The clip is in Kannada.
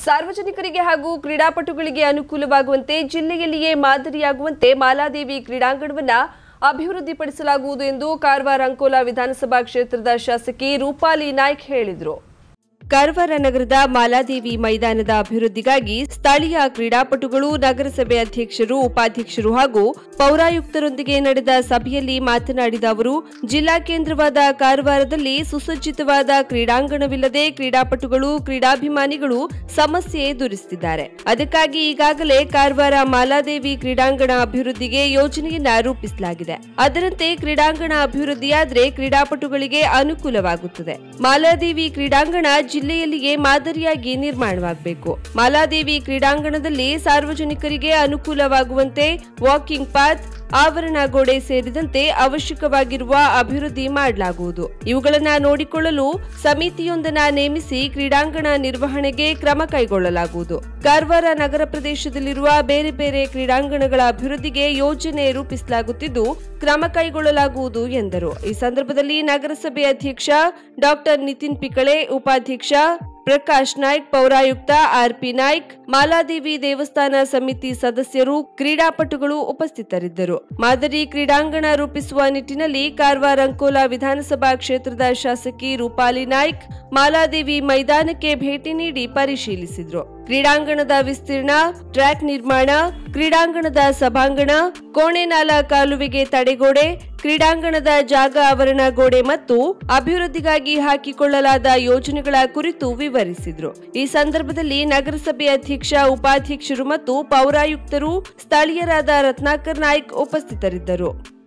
ಸಾರ್ವಜನಿಕರಿಗೆ ಹಾಗೂ ಕ್ರೀಡಾಪಟುಗಳಿಗೆ ಅನುಕೂಲವಾಗುವಂತೆ ಜಿಲ್ಲೆಯಲ್ಲಿಯೇ ಮಾದರಿಯಾಗುವಂತೆ ಮಾಲಾದೇವಿ ಕ್ರೀಡಾಂಗಣವನ್ನು ಅಭಿವೃದ್ಧಿಪಡಿಸಲಾಗುವುದು ಎಂದು ಕಾರವಾರ ಅಂಕೋಲಾ ವಿಧಾನಸಭಾ ಕ್ಷೇತ್ರದ ಶಾಸಕಿ ರೂಪಾಲಿ ನಾಯ್ಕ್ ಹೇಳಿದರು. ಕಾರವಾರ ನಗರದ ಮಾಲಾದೇವಿ ಮೈದಾನದ ಅಭಿವೃದ್ಧಿಗಾಗಿ ಸ್ಥಳೀಯ ಕ್ರೀಡಾಪಟುಗಳು, ನಗರಸಭೆ ಅಧ್ಯಕ್ಷರು, ಉಪಾಧ್ಯಕ್ಷರು ಹಾಗೂ ಪೌರಾಯುಕ್ತರೊಂದಿಗೆ ನಡೆದ ಸಭೆಯಲ್ಲಿ ಮಾತನಾಡಿದ ಅವರು, ಜಿಲ್ಲಾ ಕೇಂದ್ರವಾದ ಕಾರವಾರದಲ್ಲಿ ಸುಸಜ್ಜಿತವಾದ ಕ್ರೀಡಾಂಗಣವಿಲ್ಲದೆ ಕ್ರೀಡಾಪಟುಗಳು, ಕ್ರೀಡಾಭಿಮಾನಿಗಳು ಸಮಸ್ಯೆ ಎದುರಿಸುತ್ತಿದ್ದಾರೆ. ಅದಕ್ಕಾಗಿ ಈಗಾಗಲೇ ಕಾರವಾರ ಮಾಲಾದೇವಿ ಕ್ರೀಡಾಂಗಣ ಅಭಿವೃದ್ಧಿಗೆ ಯೋಜನೆಯನ್ನ ರೂಪಿಸಲಾಗಿದೆ. ಅದರಂತೆ ಕ್ರೀಡಾಂಗಣ ಅಭಿವೃದ್ಧಿಯಾದರೆ ಕ್ರೀಡಾಪಟುಗಳಿಗೆ ಅನುಕೂಲವಾಗುತ್ತದೆ. ಮಾಲಾದೇವಿ ಕ್ರೀಡಾಂಗಣ ಜಿಲ್ಲೆಯಲ್ಲಿಯೇ ಮಾದರಿಯಾಗಿ ನಿರ್ಮಾಣವಾಗಬೇಕು. ಮಾಲಾದೇವಿ ಕ್ರೀಡಾಂಗಣದಲ್ಲಿ ಸಾರ್ವಜನಿಕರಿಗೆ ಅನುಕೂಲವಾಗುವಂತೆ ವಾಕಿಂಗ್ ಪಾತ್, ಆವರಣ ಗೋಡೆ ಸೇರಿದಂತೆ ಅವಶ್ಯಕವಾಗಿರುವ ಅಭಿವೃದ್ಧಿ ಮಾಡಲಾಗುವುದು. ಇವುಗಳನ್ನು ನೋಡಿಕೊಳ್ಳಲು ಸಮಿತಿಯೊಂದನ್ನು ನೇಮಿಸಿ ಕ್ರೀಡಾಂಗಣ ನಿರ್ವಹಣೆಗೆ ಕ್ರಮ ಕೈಗೊಳ್ಳಲಾಗುವುದು. ಕಾರವಾರ ನಗರ ಪ್ರದೇಶದಲ್ಲಿರುವ ಬೇರೆ ಬೇರೆ ಕ್ರೀಡಾಂಗಣಗಳ ಅಭಿವೃದ್ಧಿಗೆ ಯೋಜನೆ ರೂಪಿಸಲಾಗುತ್ತಿದ್ದು ಕ್ರಮ ಕೈಗೊಳ್ಳಲಾಗುವುದು ಎಂದರು. ಈ ಸಂದರ್ಭದಲ್ಲಿ ನಗರಸಭೆ ಅಧ್ಯಕ್ಷ ಡಾಕ್ಟರ್ ನಿತಿನ್ ಪಿಕಳೆ, ಉಪಾಧ್ಯಕ್ಷ ಪ್ರಕಾಶ್ ನಾಯ್ಕ್, ಪೌರಾಯುಕ್ತ ಆರ್ಪಿ ನಾಯ್ಕ್, ಮಾಲಾದೇವಿ ದೇವಸ್ಥಾನ ಸಮಿತಿ ಸದಸ್ಯರು, ಕ್ರೀಡಾಪಟುಗಳು ಉಪಸ್ಥಿತರಿದ್ದರು. ಮಾದರಿ ಕ್ರೀಡಾಂಗಣ ರೂಪಿಸುವ ನಿಟ್ಟಿನಲ್ಲಿ ಕಾರವಾರ ಅಂಕೋಲಾ ವಿಧಾನಸಭಾ ಕ್ಷೇತ್ರದ ಶಾಸಕಿ ರೂಪಾಲಿ ನಾಯ್ಕ್ ಮಾಲಾದೇವಿ ಮೈದಾನಕ್ಕೆ ಭೇಟಿ ನೀಡಿ ಪರಿಶೀಲಿಸಿದರು. ಕ್ರೀಡಾಂಗಣದ ವಿಸ್ತೀರ್ಣ, ಟ್ರ್ಯಾಕ್ ನಿರ್ಮಾಣ, ಕ್ರೀಡಾಂಗಣದ ಸಭಾಂಗಣ, ಕೋಣೆನಾಲ ಕಾಲುವೆಗೆ ತಡೆಗೋಡೆ, ಕ್ರೀಡಾಂಗಣದ ಜಾಗ ಆವರಣ ಗೋಡೆ ಮತ್ತು ಅಭಿವೃದ್ಧಿಗಾಗಿ ಹಾಕಿಕೊಳ್ಳಲಾದ ಯೋಜನೆಗಳ ಕುರಿತು ವಿವರಿಸಿದರು. ಈ ಸಂದರ್ಭದಲ್ಲಿ ನಗರಸಭೆ ಅಧ್ಯಕ್ಷ, ಉಪಾಧ್ಯಕ್ಷರು ಮತ್ತು ಪೌರಾಯುಕ್ತರು, ಸ್ಥಳೀಯರಾದ ರತ್ನಾಕರ್ ನಾಯ್ಕ್ ಉಪಸ್ಥಿತರಿದ್ದರು.